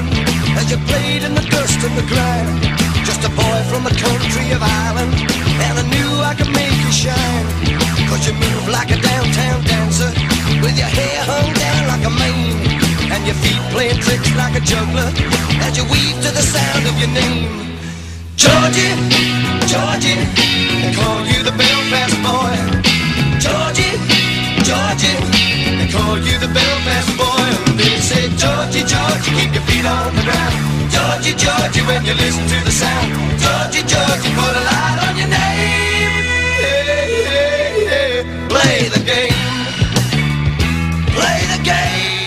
smiling as you played in the dust and the grime. Just a boy from the country of Ireland, and I knew I could make you shine. Cause you move like a downtown dancer, with your hair hung down like a mane, and your feet playing tricks like a juggler, as you weave to the sound of your name. Georgie, Georgie, they call you the Belfast boy. Georgie, Georgie, they call you the Belfast boy. They say, Georgie, Georgie, keep your feet on the ground. Georgie, Georgie, when you listen to the sound. Georgie, Georgie, put a light on your name. Hey, hey, hey. Play the game. Play the game.